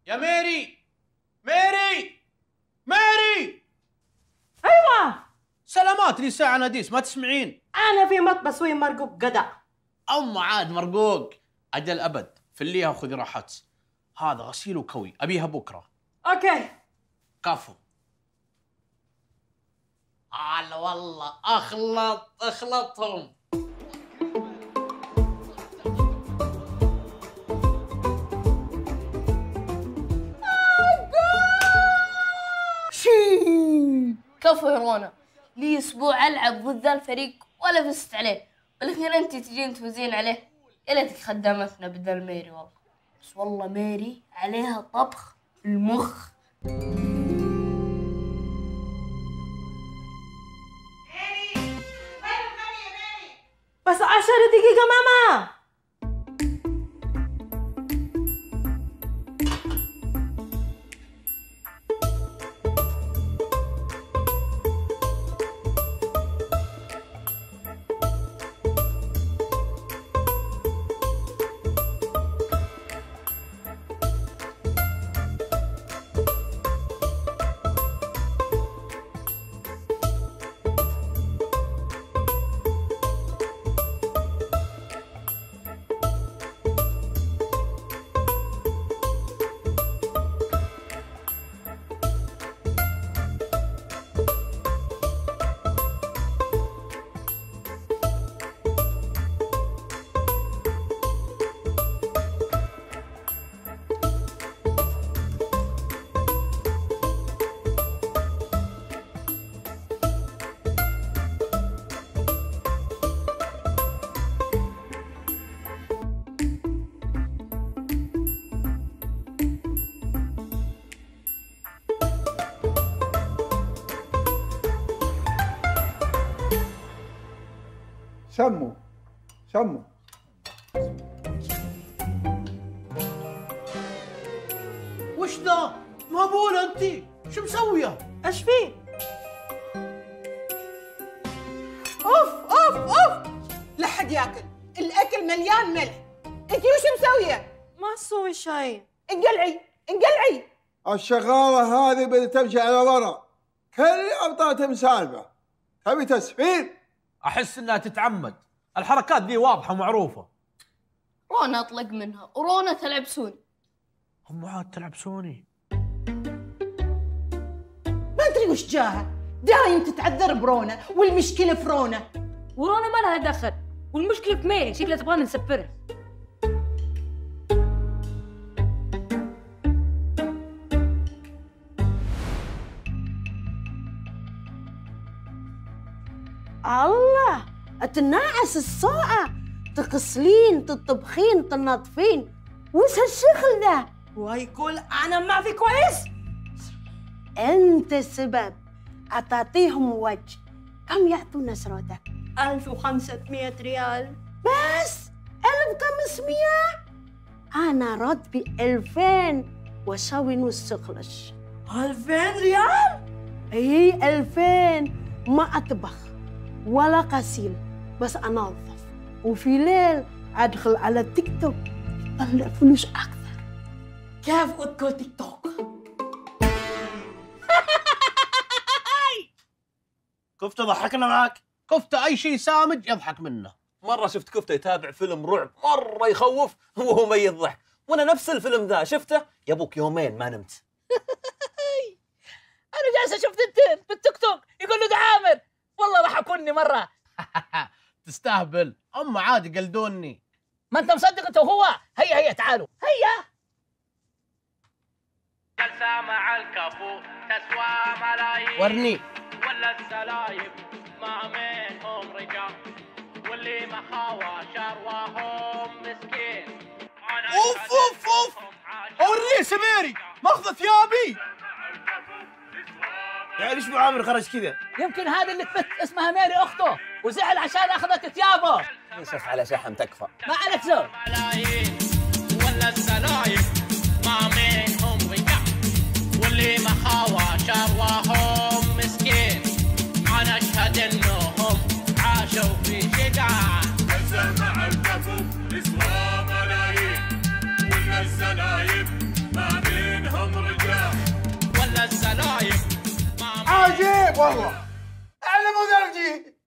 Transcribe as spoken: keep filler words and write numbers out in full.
يا ميري ميري ميري. ايوه سلامات لي ساعة نديس ما تسمعين؟ انا في مط بسوي مرقوق قدع. أم عاد مرقوق أجل أبد فليها وخذي راحتك. هذا غسيل وكوي أبيها بكرة. اوكي كفو. على والله أخلط أخلطهم. كفو يا رونا، لي اسبوع العب ضد ذا الفريق ولا فزت عليه، بالاخير انت تجين تفوزين عليه. يا ليتك خدامتنا بدل ميري والله. بس والله ميري عليها طبخ في المخ. بس عشر دقيقة ماما. سموا سموا. وش ذا؟ مهبولة أنت؟ شو مسوية؟ ايش فيه؟ اوف اوف اوف، لا حد ياكل، الاكل مليان ملح. انت وش مسويه؟ ما اسوي شيء. انقلعي انقلعي. الشغالة هذه بدها تمشي على ورا، كل يوم طلعت مسالفة. تبي تسفين؟ أحس إنها تتعمد، الحركات ذي واضحة ومعروفة. رونا أطلق منها ورونا تلعب سوني. هم عاد تلعب سوني؟ ما ادري وش جاها، دايم تتعذر برونا والمشكلة في رونا. ورونا ما لها دخل، والمشكلة في ميري، شكلها تبغانا نسفرها. الله، تنعس الساعة، تغسلين تطبخين تنظفين، وش هالشغل ذا؟ ويقول أنا ما في كويس؟ أنت السبب، أعطيهم وجه. كم يعطونا سرودة؟ ألف وخمسمية ريال. بس ألف وخمسمية؟ أنا راتبي ألفين وأسوي نص خلش. ألفين ريال؟ إي ألفين، ما أطبخ ولا غسيل، بس أنظف، وفي ليل أدخل على تيك توك أطلع فلوس أكثر. كيف أدخل تيك توك؟ كفتة ضحكنا معك؟ كفتة أي شيء سامج يضحك منه. مرة شفت كفتة يتابع فيلم رعب مرة يخوف وهو ميت ضحك، وأنا نفس الفيلم ذا شفته يا أبوك يومين ما نمت. أنا جالسة شفت التين بالتيك توك يقول له ده عامر، والله ضحكوني مرة. تستهبل، أم عادي قلدوني. ما أنت مصدق أنت وهو. هيا هيا تعالوا هيا. جلسة مع الكفو تسوى ملايين، ورني. ولا السلايب ما منهم رجال، واللي ما خاوى شرواهم مسكين. أوف أوف أوف، أوريه سميري ماخذ ثيابي. يعني ليش ابو عامر خرج كذا؟ يمكن هذه اللي تبت اسمها ميري أخته وزعل عشان أخذت ثيابه. يشف على شحم تكفى. ما عليك زول. ملايين ولا السلايب ما منهم رجال، واللي ما خاوى شرواهم مسكين. أنا أشهد إنهم عاشوا في شقاع. جلسة مع الكفو تسوى ملايين، ولا السلايب ما بين والله انا مو ذا الجيل